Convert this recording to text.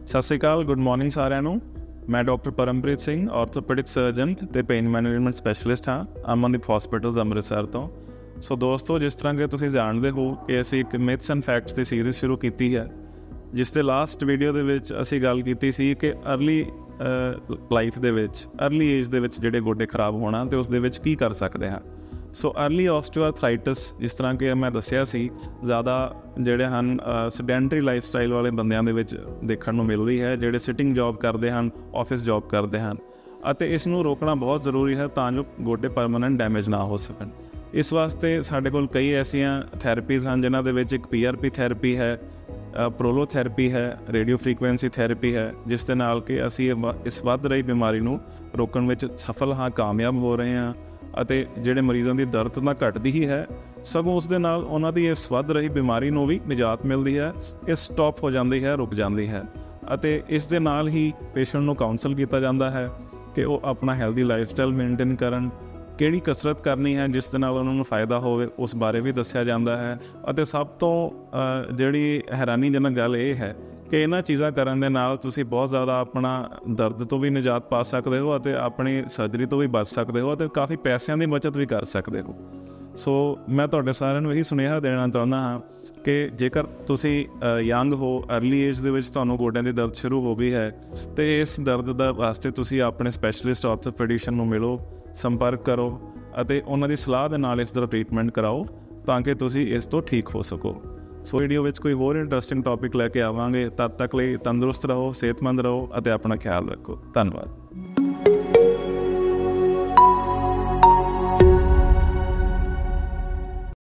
ਸਤਿ ਸ਼੍ਰੀ ਅਕਾਲ, good morning ਸਾਰਿਆਂ ਨੂੰ। ਮੈਂ doctor Parampreet Singh, orthopaedic surgeon ਅਤੇ ਪੇਨ ਮੈਨੇਜਮੈਂਟ ਸਪੈਸ਼ਲਿਸਟ ਹਾਂ ਅਮਨਦੀਪ ਹਸਪੀਟਲਸ ਅੰਮ੍ਰਿਤਸਰ ਤੋਂ। ਸੋ ਦੋਸਤੋ, ਜਿਸ ਤਰ੍ਹਾਂ ਕਿ ਤੁਸੀਂ ਜਾਣਦੇ ਹੋ ਕਿ ਅਸੀਂ ਇੱਕ ਮਿਥਸ ਐਂਡ ਫੈਕਟਸ ਦੀ ਸੀਰੀਜ਼ ਸ਼ੁਰੂ ਕੀਤੀ ਹੈ, ਜਿਸ ਦੇ ਲਾਸਟ ਵੀਡੀਓ ਦੇ ਵਿੱਚ ਅਸੀਂ ਗੱਲ ਕੀਤੀ ਸੀ ਕਿ ਅਰਲੀ ਲਾਈਫ ਦੇ ਵਿੱਚ, ਅਰਲੀ ਏਜ ਦੇ ਵਿੱਚ ਜਿਹੜੇ ਗੋਡੇ ਖਰਾਬ ਹੋਣਾ ਅਤੇ ਉਸ ਦੇ ਵਿੱਚ ਕੀ ਕਰ ਸਕਦੇ ਹਾਂ। ਸੋ ਅਰਲੀ ਆਸਟੀਓਆਰਥਰਾਈਟਿਸ, ਜਿਸ ਤਰ੍ਹਾਂ ਕਿ ਮੈਂ ਦੱਸਿਆ ਸੀ, ਜ਼ਿਆਦਾ ਜਿਹੜੇ ਹਨ ਸੈਡੈਂਟਰੀ ਲਾਈਫ ਸਟਾਈਲ ਵਾਲੇ ਬੰਦਿਆਂ ਦੇ ਵਿੱਚ ਦੇਖਣ ਨੂੰ ਮਿਲ ਰਹੀ ਹੈ, ਜਿਹੜੇ ਸਿਟਿੰਗ ਜੋਬ ਕਰਦੇ ਹਨ, ਆਫਿਸ ਜੋਬ ਕਰਦੇ ਹਨ, ਅਤੇ ਇਸ ਨੂੰ ਰੋਕਣਾ ਬਹੁਤ ਜ਼ਰੂਰੀ ਹੈ ਤਾਂ ਜੋ ਗੋਡੇ ਪਰਮਾਨੈਂਟ ਡੈਮੇਜ ਨਾ ਹੋ ਸਕਣ। ਇਸ ਵਾਸਤੇ ਸਾਡੇ ਕੋਲ ਕਈ ਐਸੀਆਂ ਥੈਰੇਪੀਜ਼ ਹਨ ਜਿਨ੍ਹਾਂ ਦੇ ਵਿੱਚ ਇੱਕ PRP ਥੈਰੇਪੀ ਹੈ, ਪ੍ਰੋਲੋਥੈਰੇਪੀ ਹੈ, ਰੇਡੀਓ ਫ੍ਰੀਕੁਐਂਸੀ ਥੈਰੇਪੀ ਹੈ, ਜਿਸ ਦੇ ਨਾਲ ਕਿ ਅਸੀਂ ਇਸ ਵੱਧ ਰਹੀ ਬਿਮਾਰੀ ਨੂੰ ਰੋਕਣ ਵਿੱਚ ਸਫਲ ਹਾਂ, ਕਾਮਯਾਬ ਹੋ ਰਹੇ ਹਾਂ। ਅਤੇ ਜਿਹੜੇ ਮਰੀਜ਼ਾਂ ਦੀ ਦਰਦ ਤਾਂ ਘਟਦੀ ਹੀ ਹੈ, ਸਗੋਂ ਉਸ ਦੇ ਨਾਲ ਉਹਨਾਂ ਦੀ ਇਸ ਵੱਧ ਰਹੀ ਬਿਮਾਰੀ ਨੂੰ ਵੀ ਨਿਜਾਤ ਮਿਲਦੀ ਹੈ, ਇਹ ਸਟਾਪ ਹੋ ਜਾਂਦੀ ਹੈ, ਰੁਕ ਜਾਂਦੀ ਹੈ। ਅਤੇ ਇਸ ਦੇ ਨਾਲ ਹੀ ਪੇਸ਼ੈਂਟ ਨੂੰ ਕਾਉਂਸਲ ਕੀਤਾ ਜਾਂਦਾ ਹੈ ਕਿ ਉਹ ਆਪਣਾ ਹੈਲਦੀ ਲਾਈਫ ਸਟਾਈਲ ਮੇਨਟੇਨ ਕਰਨ, ਕਿਹੜੀ ਕਸਰਤ ਕਰਨੀ ਹੈ ਜਿਸ ਦੇ ਨਾਲ ਉਹਨਾਂ ਨੂੰ ਫਾਇਦਾ ਹੋਵੇ, ਉਸ ਬਾਰੇ ਵੀ ਦੱਸਿਆ ਜਾਂਦਾ ਹੈ। ਅਤੇ ਸਭ ਤੋਂ ਜਿਹੜੀ ਹੈਰਾਨੀਜਨਕ ਗੱਲ ਇਹ ਹੈ ਕਿ ਇਹਨਾਂ ਚੀਜ਼ਾਂ ਕਰਨ ਦੇ ਨਾਲ ਤੁਸੀਂ ਬਹੁਤ ਜ਼ਿਆਦਾ ਆਪਣਾ ਦਰਦ ਤੋਂ ਵੀ ਨਿਜਾਤ ਪਾ ਸਕਦੇ ਹੋ ਅਤੇ ਆਪਣੀ ਸਰਜਰੀ ਤੋਂ ਵੀ ਬਚ ਸਕਦੇ ਹੋ ਅਤੇ ਕਾਫੀ ਪੈਸਿਆਂ ਦੀ ਬਚਤ ਵੀ ਕਰ ਸਕਦੇ ਹੋ। ਸੋ ਮੈਂ ਤੁਹਾਡੇ ਸਾਰਿਆਂ ਨੂੰ ਇਹੀ ਸੁਨੇਹਾ ਦੇਣਾ ਚਾਹੁੰਦਾ ਹਾਂ ਕਿ ਜੇਕਰ ਤੁਸੀਂ ਯੰਗ ਹੋ, ਅਰਲੀ ਏਜ ਦੇ ਵਿੱਚ ਤੁਹਾਨੂੰ ਗੋਡਿਆਂ ਦੀ ਦਰਦ ਸ਼ੁਰੂ ਹੋ ਗਈ ਹੈ, ਅਤੇ ਇਸ ਦਰਦ ਦਾ ਵਾਸਤੇ ਤੁਸੀਂ ਆਪਣੇ ਸਪੈਸ਼ਲਿਸਟ ਆਰਥੋਪੈਡਿਸ਼ਨ ਨੂੰ ਮਿਲੋ, ਸੰਪਰਕ ਕਰੋ ਅਤੇ ਉਹਨਾਂ ਦੀ ਸਲਾਹ ਦੇ ਨਾਲ ਇਸ ਦਾ ਟ੍ਰੀਟਮੈਂਟ ਕਰਾਓ ਤਾਂ ਕਿ ਤੁਸੀਂ ਇਸ ਤੋਂ ਠੀਕ ਹੋ ਸਕੋ। ਸੋ ਵੀਡੀਓ ਵਿੱਚ ਕੋਈ ਹੋਰ ਇੰਟਰਸਟਿੰਗ ਟੌਪਿਕ ਲੈ ਕੇ ਆਵਾਂਗੇ। ਤਦ ਤੱਕ ਲਈ ਤੰਦਰੁਸਤ ਰਹੋ, ਸਿਹਤਮੰਦ ਰਹੋ ਅਤੇ ਆਪਣਾ ਖਿਆਲ ਰੱਖੋ। ਧੰਨਵਾਦ।